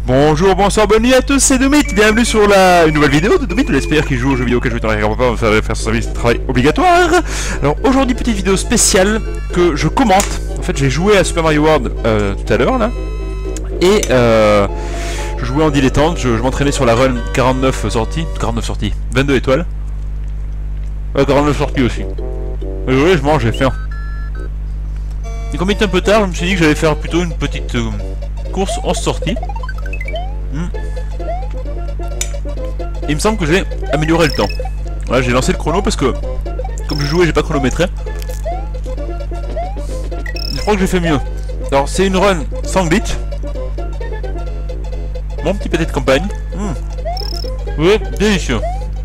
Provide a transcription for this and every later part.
Bonjour, bonsoir, bonne nuit à tous, c'est Domit, bienvenue sur une nouvelle vidéo de Domit, l'espère qui joue aux jeux vidéo auquel je vais t'en faire son service de travail obligatoire. Alors aujourd'hui, petite vidéo spéciale que je commente. En fait, j'ai joué à Super Mario World tout à l'heure là, et je jouais en dilettante, je m'entraînais sur la run 49 sorties, 22 étoiles. 49 sorties aussi. Désolé, je mange, j'ai faim. Et comme il était un peu tard, je me suis dit que j'allais faire plutôt une petite course 11 sorties. Et il me semble que j'ai amélioré le temps. Voilà, j'ai lancé le chrono parce que comme je jouais, j'ai pas chronométré. Je crois que j'ai fait mieux. Alors c'est une run sans glitch. Mon petit pâté de campagne. Oui, délicieux.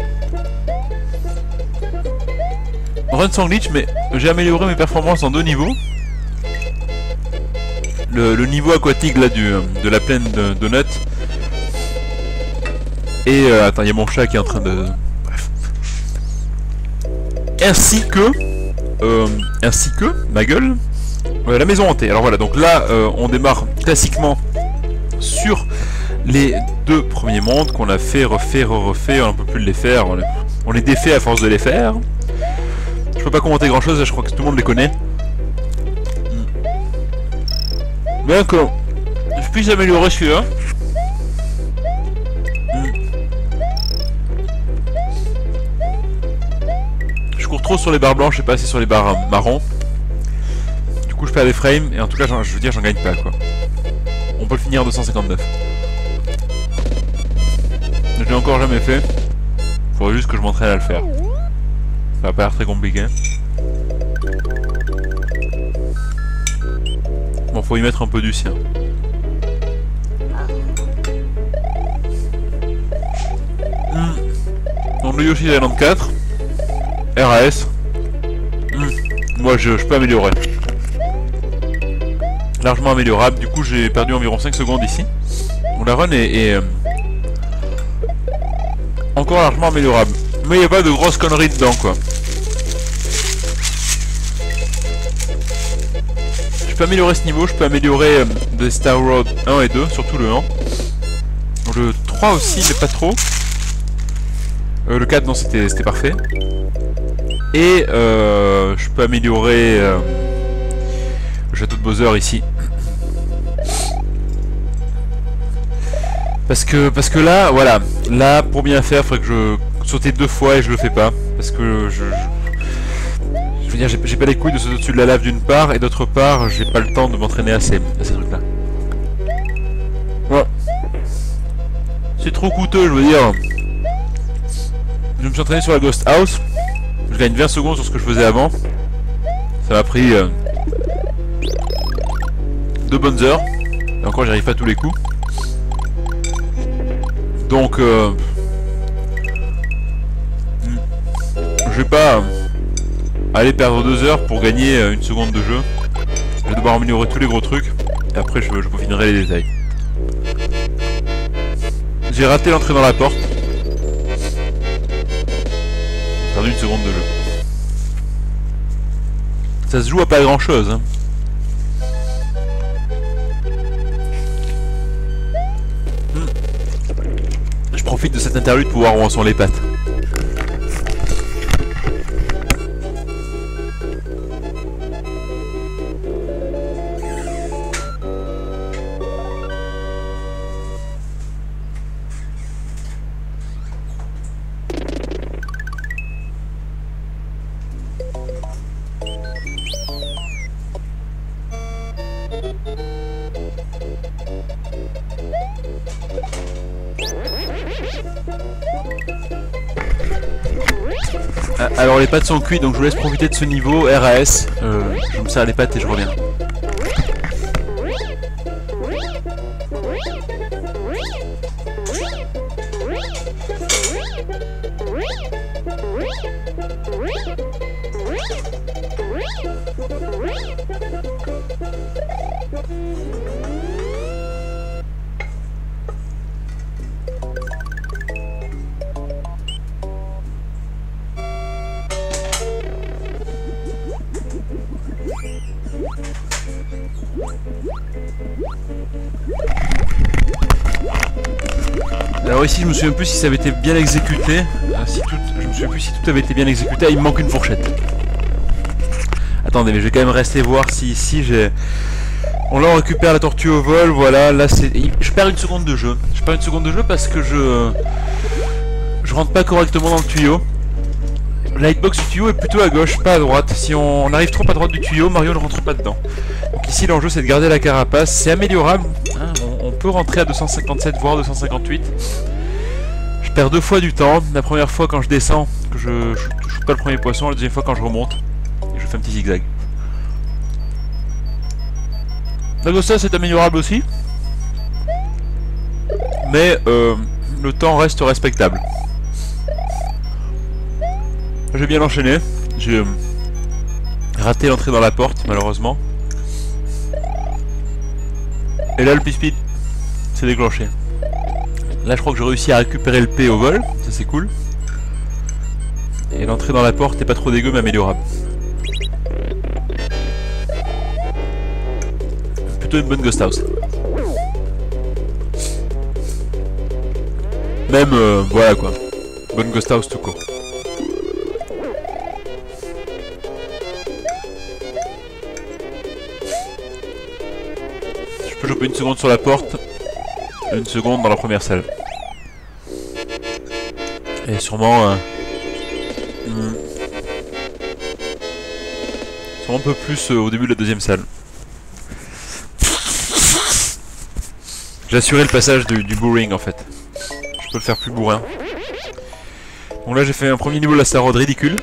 Run sans glitch, mais j'ai amélioré mes performances en 2 niveaux. Le niveau aquatique là de la plaine de Donut. Et attends, il y a mon chat qui est en train de... Bref. Ainsi que, ma gueule, la maison hantée. Alors voilà, donc là, on démarre classiquement sur les 2 premiers mondes qu'on a fait, refait, refait, on ne peut plus les faire, on les défait à force de les faire. Je peux pas commenter grand chose, je crois que tout le monde les connaît. Bien que je puisse améliorer celui-là. Je cours trop sur les barres blanches et pas assez sur les barres marrons. Du coup je perds des frames et en tout cas je veux dire j'en gagne pas quoi. On peut le finir à 259. Je l'ai encore jamais fait. Faudrait juste que je m'entraîne à le faire. Ça va pas l'air très compliqué. Bon, faut y mettre un peu du sien. Donc le Yoshi's Island 4. RAS. Moi je peux améliorer. Largement améliorable. Du coup j'ai perdu environ 5 secondes ici. Bon, la run est encore largement améliorable. Mais il n'y a pas de grosses conneries dedans quoi. Je peux améliorer ce niveau, je peux améliorer des Star Road 1 et 2, surtout le 1. Le 3 aussi, mais pas trop. Le 4, non, c'était parfait. Et je peux améliorer le château de Bowser ici. Parce que là, voilà. Là, pour bien faire, il faudrait que je saute 2 fois et je le fais pas. Parce que je veux dire, j'ai pas les couilles de sauter au-dessus de la lave d'une part, et d'autre part, j'ai pas le temps de m'entraîner à ces trucs-là. Voilà. C'est trop coûteux, je veux dire. Je me suis entraîné sur la Ghost House. Je gagne 20 secondes sur ce que je faisais avant. Ça m'a pris 2 bonnes heures. Et encore, j'y arrive pas à tous les coups. Donc, je vais pas aller perdre 2 heures pour gagner 1 seconde de jeu. Je vais devoir améliorer tous les gros trucs. Et après, je peaufinerai les détails. J'ai raté l'entrée dans la porte. J'ai perdu 1 seconde de jeu. Ça se joue à pas grand chose. Hein. Je profite de cette interlude pour voir où en sont les pattes. Alors les pattes sont cuites, donc je vous laisse profiter de ce niveau RAS. Je me sers les pattes et je reviens. Alors ici je me souviens plus si ça avait été bien exécuté. Je me souviens plus si tout avait été bien exécuté. Ah, il me manque une fourchette. Attendez, mais je vais quand même rester voir si ici j'ai... On là on récupère la tortue au vol, voilà, là c'est... Je perds une seconde de jeu. Je perds une seconde de jeu parce que je rentre pas correctement dans le tuyau. La hitbox du tuyau est plutôt à gauche, pas à droite. Si on arrive trop à droite du tuyau, Mario ne rentre pas dedans. Donc ici l'enjeu c'est de garder la carapace, c'est améliorable. Hein, on peut rentrer à 257 voire 258. Je perds 2 fois du temps. La première fois quand je descends, que je shoot pas le premier poisson, la deuxième fois quand je remonte. Et je fais un petit zigzag. La Glitchess est améliorable aussi. Mais le temps reste respectable. J'ai bien enchaîné. J'ai raté l'entrée dans la porte, malheureusement. Et là, le P-Speed s'est déclenché. Là, je crois que j'ai réussi à récupérer le P au vol. Ça, c'est cool. Et l'entrée dans la porte est pas trop dégueu, mais améliorable. Plutôt une bonne ghost house. Même, voilà quoi. Bonne ghost house tout court. Je peux choper une seconde sur la porte, une seconde dans la première salle. Et sûrement... sûrement un peu plus au début de la deuxième salle. J'ai assuré le passage du bourring en fait. Je peux le faire plus bourrin. Donc là j'ai fait un premier niveau de la Star Road ridicule.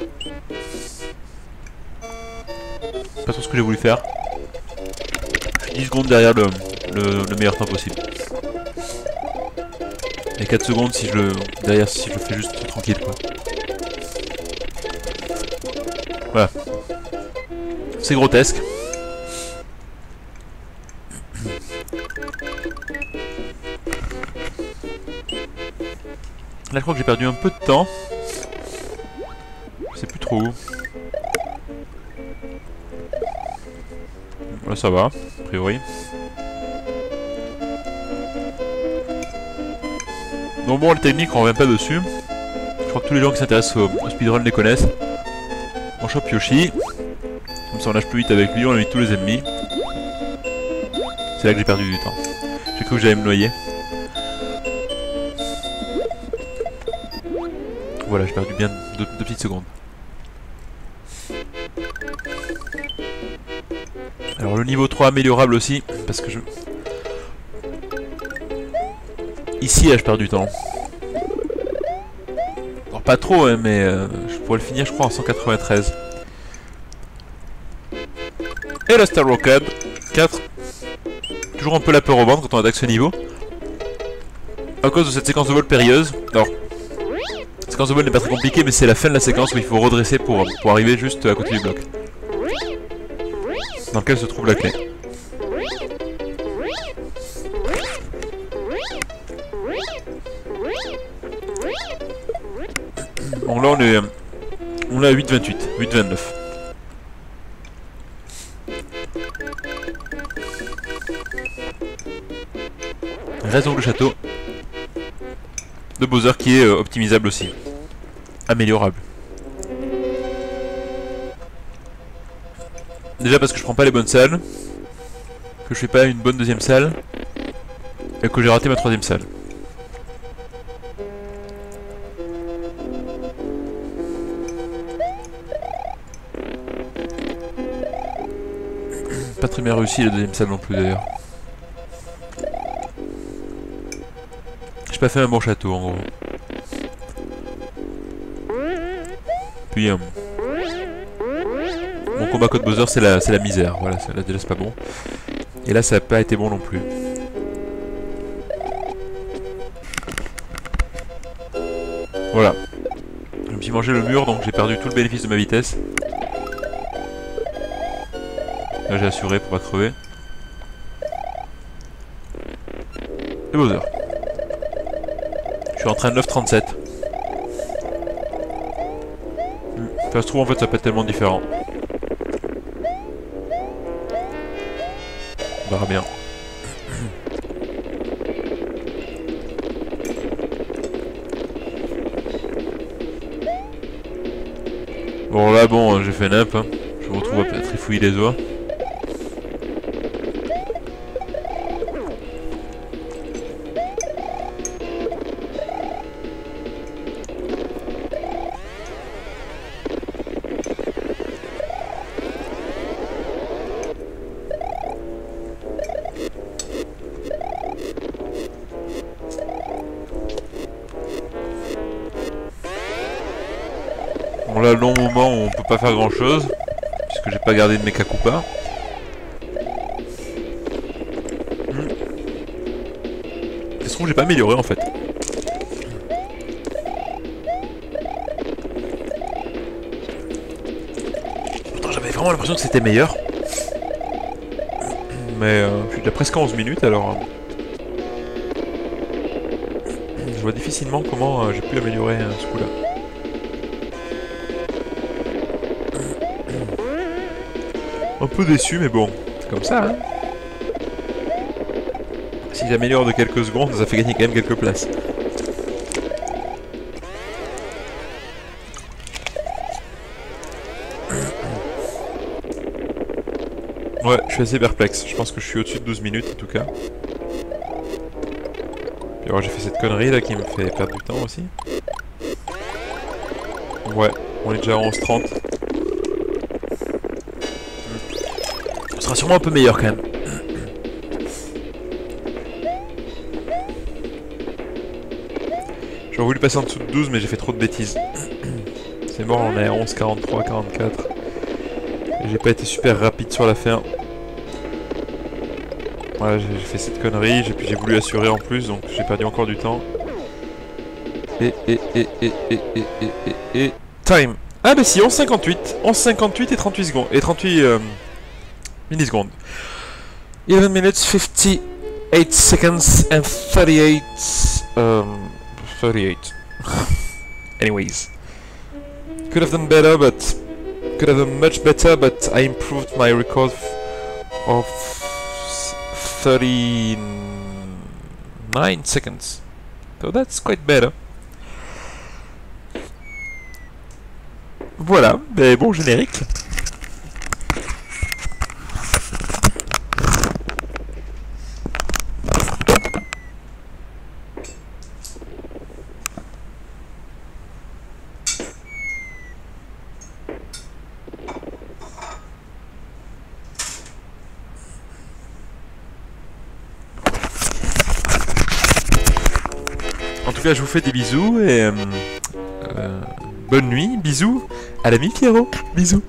Pas trop ce que j'ai voulu faire. Je suis 10 secondes derrière le meilleur temps possible. Et 4 secondes si je le fais juste tranquille quoi. Voilà. C'est grotesque. Là je crois que j'ai perdu un peu de temps. Je sais plus trop où. Là ça va, a priori. Donc bon, les techniques on revient pas dessus. Je crois que tous les gens qui s'intéressent au speedrun les connaissent. On chope Yoshi. Comme ça on nage plus vite avec lui, on évite tous les ennemis. C'est là que j'ai perdu du temps. J'ai cru que j'allais me noyer. Voilà, j'ai perdu bien 2 petites secondes. Alors le niveau 3 améliorable aussi, parce que je... Ici là je perds du temps. Alors pas trop hein, mais je pourrais le finir je crois en 193. Et la Star Rocket 4. Toujours un peu la peur au ventre quand on attaque ce niveau. À cause de cette séquence de vol périlleuse. Alors, la séquence de vol n'est pas très compliquée mais c'est la fin de la séquence où il faut redresser pour arriver juste à côté du bloc. Dans lequel se trouve la clé. Bon là on est à 8,28, 8,29. Reste donc le château de Bowser qui est optimisable aussi. Améliorable. Déjà parce que je prends pas les bonnes salles, que je fais pas une bonne deuxième salle, et que j'ai raté ma troisième salle. Pas très bien réussi la deuxième salle non plus d'ailleurs. J'ai pas fait un bon château en gros. Puis mon combat contre Bowser c'est la misère, voilà, là déjà c'est pas bon. Et là ça a pas été bon non plus. Voilà. Je me suis mangé le mur donc j'ai perdu tout le bénéfice de ma vitesse. Là j'ai assuré pour pas crever. Et Bowser. Je suis en train de 9,37. Ça se trouve en fait ça peut être tellement différent. On verra bien. Bon là bon j'ai fait nimp, hein. Je me retrouve à trifouiller les oies. Bon là long moment où on peut pas faire grand chose, puisque j'ai pas gardé de mecha Koopa. Ça se trouve j'ai pas amélioré en fait. Pourtant j'avais vraiment l'impression que c'était meilleur. Mais je suis déjà presque à 11 minutes alors... je vois difficilement comment j'ai pu améliorer ce coup là. Un peu déçu, mais bon, c'est comme ça, hein. Si j'améliore de quelques secondes, ça fait gagner quand même quelques places. Ouais, je suis assez perplexe. Je pense que je suis au-dessus de 12 minutes, en tout cas. Puis alors, j'ai fait cette connerie, là, qui me fait perdre du temps aussi. Ouais, on est déjà à 11h30. On sera sûrement un peu meilleur, quand même. J'aurais voulu passer en dessous de 12, mais j'ai fait trop de bêtises. C'est mort, on est à 11, 43, 44. J'ai pas été super rapide sur la fin. Voilà, j'ai fait cette connerie, puis j'ai voulu assurer en plus, donc j'ai perdu encore du temps. Et... Time. Ah bah si, 11,58. 11,58 et 38 secondes. Et 38 millisecondes. 11 minutes, 58 seconds and 38... 38. Anyways. Could have done better, but... Could have done much better, but I improved my record of 39 seconds. So that's quite better. Voilà, mais bon générique. En tout cas, je vous fais des bisous et bonne nuit, bisous à l'ami Pierrot, bisous.